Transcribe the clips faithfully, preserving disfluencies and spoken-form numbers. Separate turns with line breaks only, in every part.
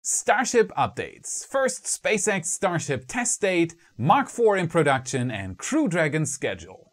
Starship updates. First SpaceX Starship test date, Mark four in production, and Crew Dragon schedule.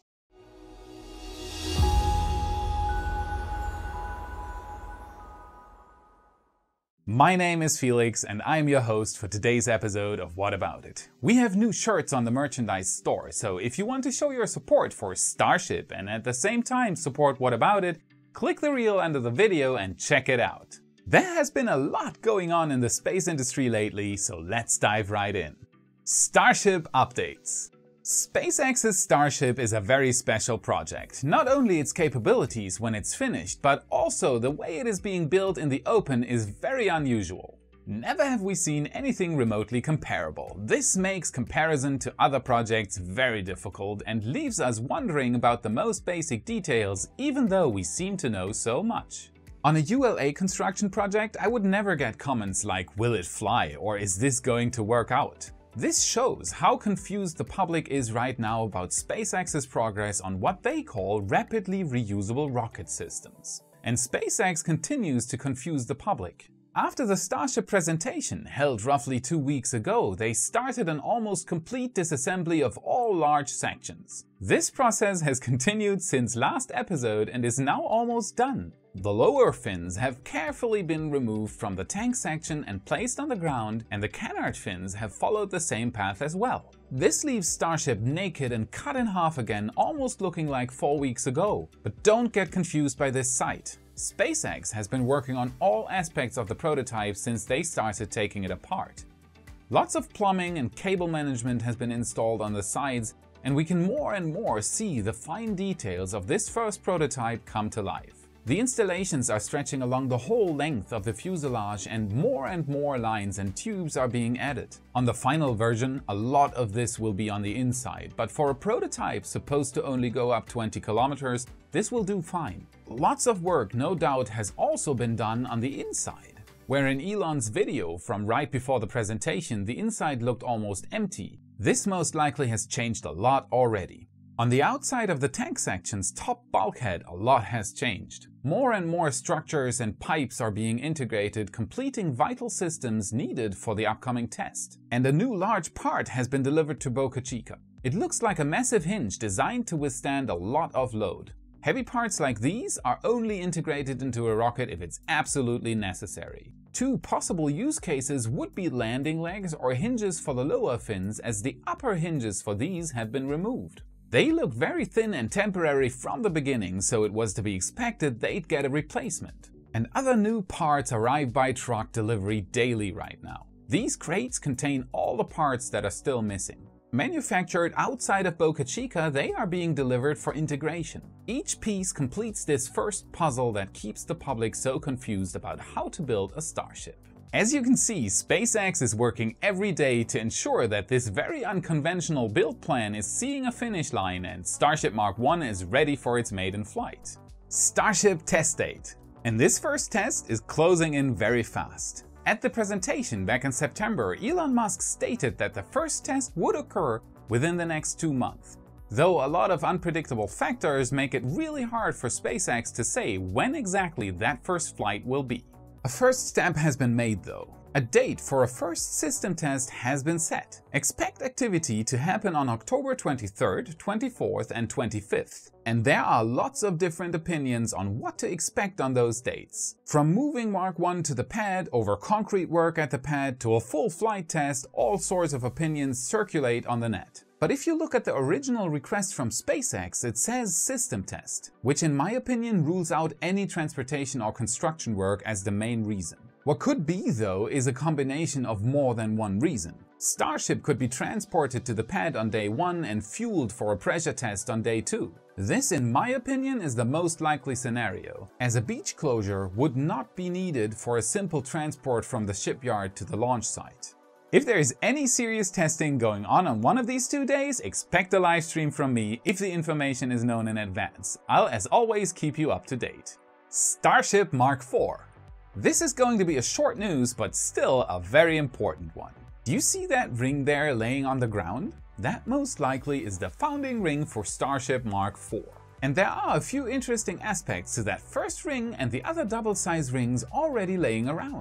My name is Felix and I'm your host for today's episode of What About It. We have new shirts on the merchandise store, so if you want to show your support for Starship and at the same time support What About It, click the reel under the video and check it out. There has been a lot going on in the space industry lately, so let's dive right in. Starship updates. SpaceX's Starship is a very special project. Not only its capabilities when it's finished, but also the way it is being built in the open is very unusual. Never have we seen anything remotely comparable. This makes comparison to other projects very difficult and leaves us wondering about the most basic details, even though we seem to know so much. On a U L A construction project, I would never get comments like, "Will it fly?" or "Is this going to work out?" This shows how confused the public is right now about SpaceX's progress on what they call rapidly reusable rocket systems. And SpaceX continues to confuse the public. After the Starship presentation, held roughly two weeks ago, they started an almost complete disassembly of all large sections. This process has continued since last episode and is now almost done. The lower fins have carefully been removed from the tank section and placed on the ground, and the canard fins have followed the same path as well. This leaves Starship naked and cut in half again, almost looking like four weeks ago. But don't get confused by this sight. SpaceX has been working on all aspects of the prototype since they started taking it apart. Lots of plumbing and cable management has been installed on the sides, and we can more and more see the fine details of this first prototype come to life. The installations are stretching along the whole length of the fuselage, and more and more lines and tubes are being added. On the final version, a lot of this will be on the inside, but for a prototype supposed to only go up twenty kilometers, this will do fine. Lots of work, no doubt, has also been done on the inside. Where in Elon's video from right before the presentation, the inside looked almost empty, this most likely has changed a lot already. On the outside of the tank section's top bulkhead, a lot has changed. More and more structures and pipes are being integrated, completing vital systems needed for the upcoming test. And a new large part has been delivered to Boca Chica. It looks like a massive hinge designed to withstand a lot of load. Heavy parts like these are only integrated into a rocket if it's absolutely necessary. Two possible use cases would be landing legs or hinges for the lower fins, as the upper hinges for these have been removed. They looked very thin and temporary from the beginning, so it was to be expected they'd get a replacement. And other new parts arrive by truck delivery daily right now. These crates contain all the parts that are still missing. Manufactured outside of Boca Chica, they are being delivered for integration. Each piece completes this first puzzle that keeps the public so confused about how to build a Starship. As you can see, SpaceX is working every day to ensure that this very unconventional build plan is seeing a finish line, and Starship Mark one is ready for its maiden flight. Starship test date. And this first test is closing in very fast. At the presentation back in September, Elon Musk stated that the first test would occur within the next two months. Though a lot of unpredictable factors make it really hard for SpaceX to say when exactly that first flight will be. A first step has been made though. A date for a first system test has been set. Expect activity to happen on October twenty-third, twenty-fourth and twenty-fifth. And there are lots of different opinions on what to expect on those dates. From moving Mark one to the pad, over concrete work at the pad, to a full flight test, all sorts of opinions circulate on the net. But if you look at the original request from SpaceX, it says system test, which in my opinion rules out any transportation or construction work as the main reason. What could be though is a combination of more than one reason. Starship could be transported to the pad on day one and fueled for a pressure test on day two. This, in my opinion, is the most likely scenario, as a beach closure would not be needed for a simple transport from the shipyard to the launch site. If there is any serious testing going on on one of these two days, expect a live stream from me if the information is known in advance. I'll as always keep you up to date. Starship Mark four. This is going to be a short news, but still a very important one. Do you see that ring there laying on the ground? That most likely is the founding ring for Starship Mark four. And there are a few interesting aspects to that first ring and the other double-sized rings already laying around.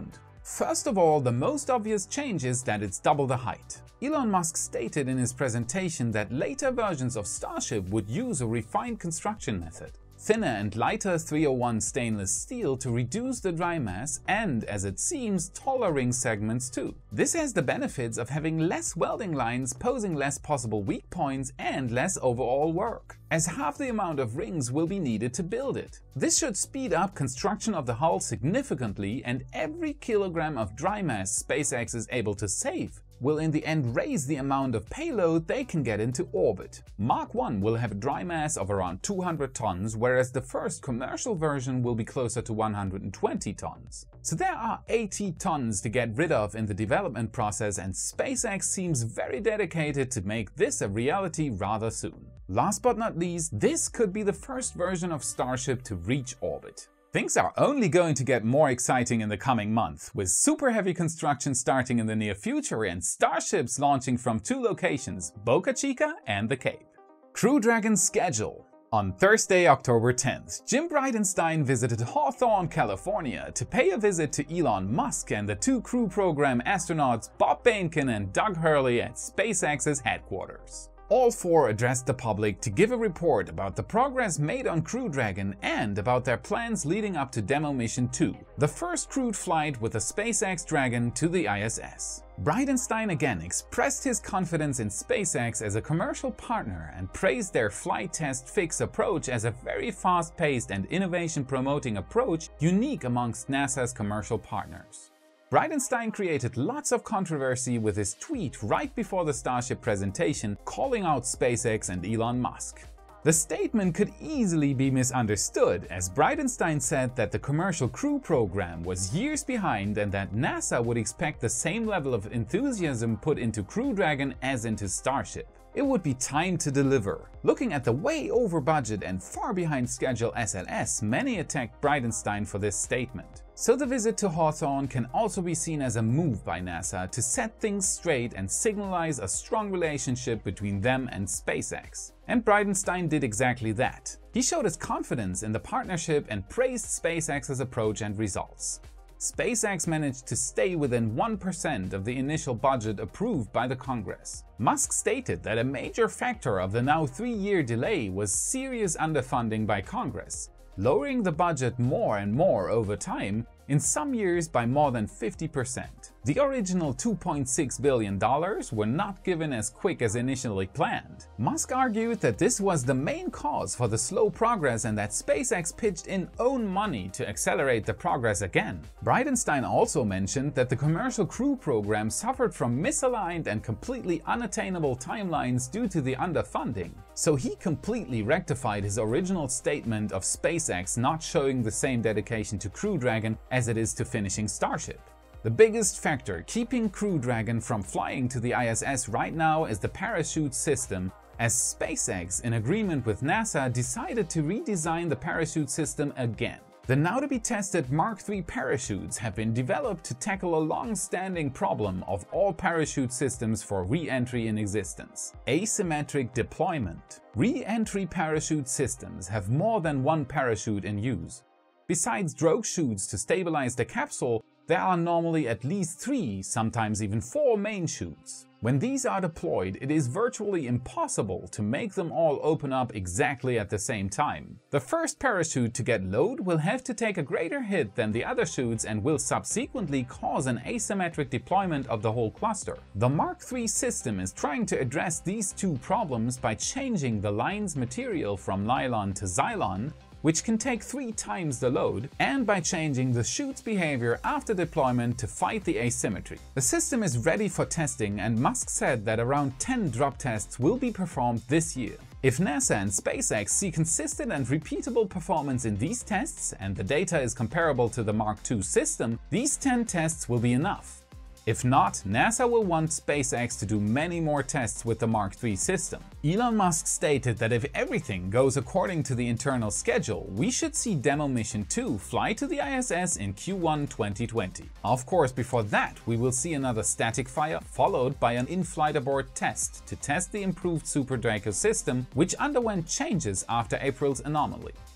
First of all, the most obvious change is that it's double the height. Elon Musk stated in his presentation that later versions of Starship would use a refined construction method. Thinner and lighter three oh one stainless steel to reduce the dry mass and, as it seems, taller ring segments too. This has the benefits of having less welding lines, posing less possible weak points and less overall work, as half the amount of rings will be needed to build it. This should speed up construction of the hull significantly, and every kilogram of dry mass SpaceX is able to save will in the end raise the amount of payload they can get into orbit. Mark one will have a dry mass of around two hundred tons, whereas the first commercial version will be closer to one hundred twenty tons. So there are eighty tons to get rid of in the development process, and SpaceX seems very dedicated to make this a reality rather soon. Last but not least, this could be the first version of Starship to reach orbit. Things are only going to get more exciting in the coming month, with super heavy construction starting in the near future and Starships launching from two locations, Boca Chica and the Cape. Crew Dragon schedule. On Thursday, October tenth, Jim Bridenstine visited Hawthorne, California to pay a visit to Elon Musk and the two Crew Program astronauts Bob Behnken and Doug Hurley at SpaceX's headquarters. All four addressed the public to give a report about the progress made on Crew Dragon and about their plans leading up to Demo Mission two, the first crewed flight with the SpaceX Dragon to the I S S. Bridenstine again expressed his confidence in SpaceX as a commercial partner and praised their flight test fix approach as a very fast-paced and innovation-promoting approach unique amongst NASA's commercial partners. Bridenstine created lots of controversy with his tweet right before the Starship presentation, calling out SpaceX and Elon Musk. The statement could easily be misunderstood, as Bridenstine said that the commercial crew program was years behind and that NASA would expect the same level of enthusiasm put into Crew Dragon as into Starship. It would be time to deliver. Looking at the way over budget and far behind schedule S L S, many attacked Bridenstine for this statement. So the visit to Hawthorne can also be seen as a move by NASA to set things straight and signalize a strong relationship between them and SpaceX. And Bridenstine did exactly that. He showed his confidence in the partnership and praised SpaceX's approach and results. SpaceX managed to stay within one percent of the initial budget approved by the Congress. Musk stated that a major factor of the now three-year delay was serious underfunding by Congress, lowering the budget more and more over time, in some years by more than fifty percent. The original two point six billion dollars were not given as quick as initially planned. Musk argued that this was the main cause for the slow progress and that SpaceX pitched in own money to accelerate the progress again. Bridenstine also mentioned that the commercial crew program suffered from misaligned and completely unattainable timelines due to the underfunding. So he completely rectified his original statement of SpaceX not showing the same dedication to Crew Dragon as it is to finishing Starship. The biggest factor keeping Crew Dragon from flying to the I S S right now is the parachute system, as SpaceX, in agreement with NASA, decided to redesign the parachute system again. The now-to-be-tested Mark three parachutes have been developed to tackle a long-standing problem of all parachute systems for re-entry in existence: asymmetric deployment. Re-entry parachute systems have more than one parachute in use. Besides drogue chutes to stabilize the capsule, there are normally at least three, sometimes even four main chutes. When these are deployed, it is virtually impossible to make them all open up exactly at the same time. The first parachute to get load will have to take a greater hit than the other chutes and will subsequently cause an asymmetric deployment of the whole cluster. The Mark three system is trying to address these two problems by changing the line's material from nylon to Xylon, which can take three times the load, and by changing the chute's behavior after deployment to fight the asymmetry. The system is ready for testing, and Musk said that around ten drop tests will be performed this year. If NASA and SpaceX see consistent and repeatable performance in these tests, and the data is comparable to the Mark two system, these ten tests will be enough. If not, NASA will want SpaceX to do many more tests with the Mark three system. Elon Musk stated that if everything goes according to the internal schedule, we should see Demo Mission two fly to the I S S in Q one twenty twenty. Of course, before that, we will see another static fire, followed by an in-flight abort test to test the improved Super Draco system, which underwent changes after April's anomaly.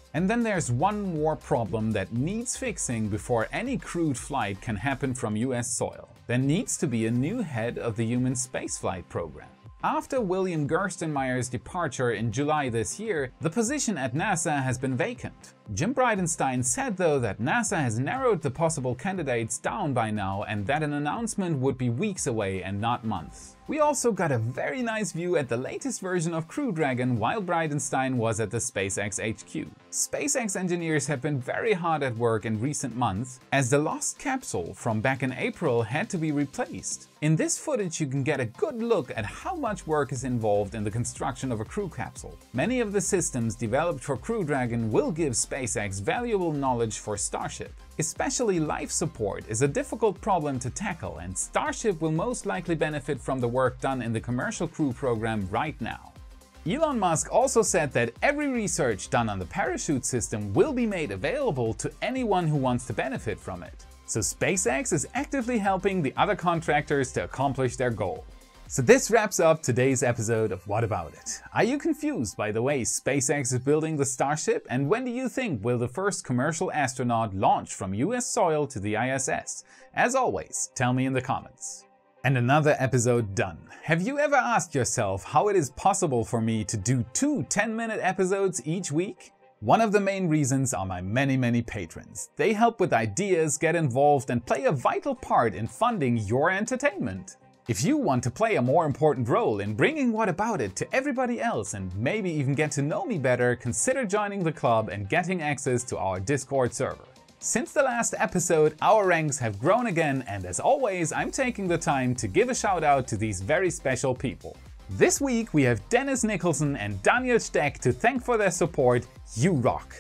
And then there's one more problem that needs fixing before any crewed flight can happen from U S soil. There needs to be a new head of the human spaceflight program. After William Gerstenmaier's departure in July this year, the position at NASA has been vacant. Jim Bridenstine said though that NASA has narrowed the possible candidates down by now and that an announcement would be weeks away and not months. We also got a very nice view at the latest version of Crew Dragon while Bridenstine was at the SpaceX H Q. SpaceX engineers have been very hard at work in recent months as the lost capsule from back in April had to be replaced. In this footage you can get a good look at how much work is involved in the construction of a crew capsule. Many of the systems developed for Crew Dragon will give SpaceX valuable knowledge for Starship. Especially life support is a difficult problem to tackle, and Starship will most likely benefit from the work done in the commercial crew program right now. Elon Musk also said that every research done on the parachute system will be made available to anyone who wants to benefit from it. So SpaceX is actively helping the other contractors to accomplish their goal. So this wraps up today's episode of What About It? Are you confused by the way SpaceX is building the Starship, and when do you think will the first commercial astronaut launch from U S soil to the I S S? As always, tell me in the comments. And another episode done. Have you ever asked yourself how it is possible for me to do two ten minute episodes each week? One of the main reasons are my many many patrons. They help with ideas, get involved and play a vital part in funding your entertainment. If you want to play a more important role in bringing What About It to everybody else and maybe even get to know me better, consider joining the club and getting access to our Discord server. Since the last episode, our ranks have grown again, and as always, I'm taking the time to give a shout out to these very special people. This week we have Dennis Nicholson and Daniel Steck to thank for their support. You rock!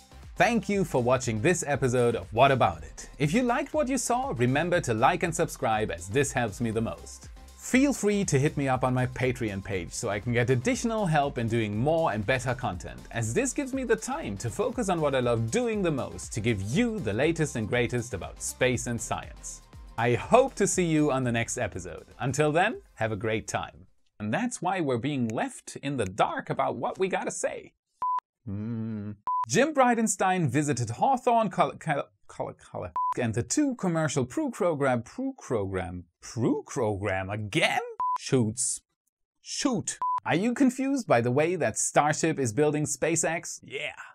Thank you for watching this episode of What About It? If you liked what you saw, remember to like and subscribe as this helps me the most. Feel free to hit me up on my Patreon page so I can get additional help in doing more and better content, as this gives me the time to focus on what I love doing the most, to give you the latest and greatest about space and science. I hope to see you on the next episode. Until then, have a great time. And that's why we're being left in the dark about what we gotta say. Hmm. Jim Bridenstine visited Hawthorne College and the two commercial Crew program Crew program Crew program again? Shoots. Shoot. Are you confused by the way that Starship is building SpaceX? Yeah.